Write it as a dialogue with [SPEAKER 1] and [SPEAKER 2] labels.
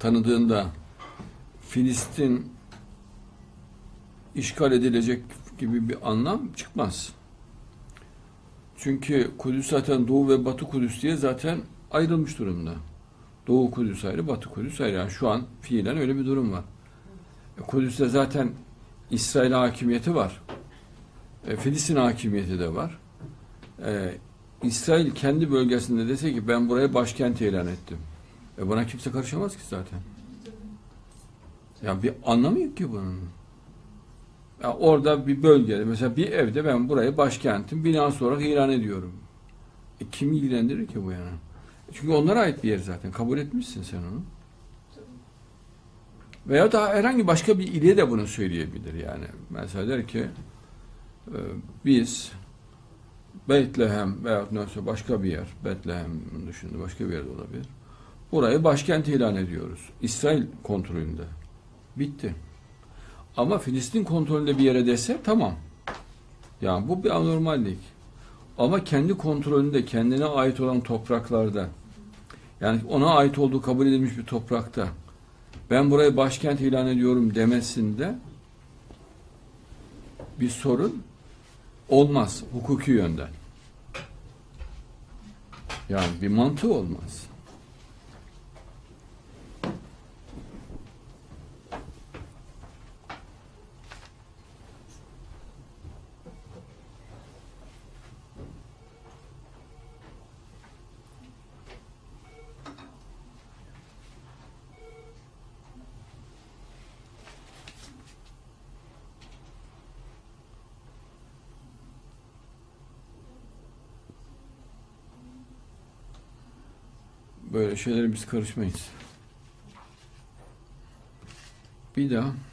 [SPEAKER 1] tanıdığında Filistin işgal edilecek gibi bir anlam çıkmaz. Çünkü Kudüs zaten Doğu ve Batı Kudüs diye zaten ayrılmış durumda. Doğu Kudüs ayrı, Batı Kudüs ayrı. Yani şu an fiilen öyle bir durum var. Kudüs'te zaten İsrail hakimiyeti var. Filistin hakimiyeti de var. İsrail kendi bölgesinde dese ki ben buraya başkent ilan ettim. Buna kimse karışamaz ki zaten. Ya bir anlamı yok ki bunun. Ya orada bir bölgede, mesela bir evde ben burayı başkentim, binası olarak ilan ediyorum. Kimi ilgilendirir ki bu yani? Çünkü onlara ait bir yer zaten. Kabul etmişsin sen onu. Veya da herhangi başka bir ile de bunu söyleyebilir yani. Mesela der ki biz Bethlehem veya nasıl başka bir yer, Bethlehem dışında başka bir yerde olabilir. Burayı başkent ilan ediyoruz. İsrail kontrolünde. Bitti. Ama Filistin kontrolünde bir yere dese tamam. Yani bu bir anormallik. Ama kendi kontrolünde, kendine ait olan topraklarda, yani ona ait olduğu kabul edilmiş bir toprakta ben burayı başkent ilan ediyorum demesinde bir sorun olmaz hukuki yönden. Yani bir mantığı olmaz. Böyle şeylere biz karışmayız. Bir daha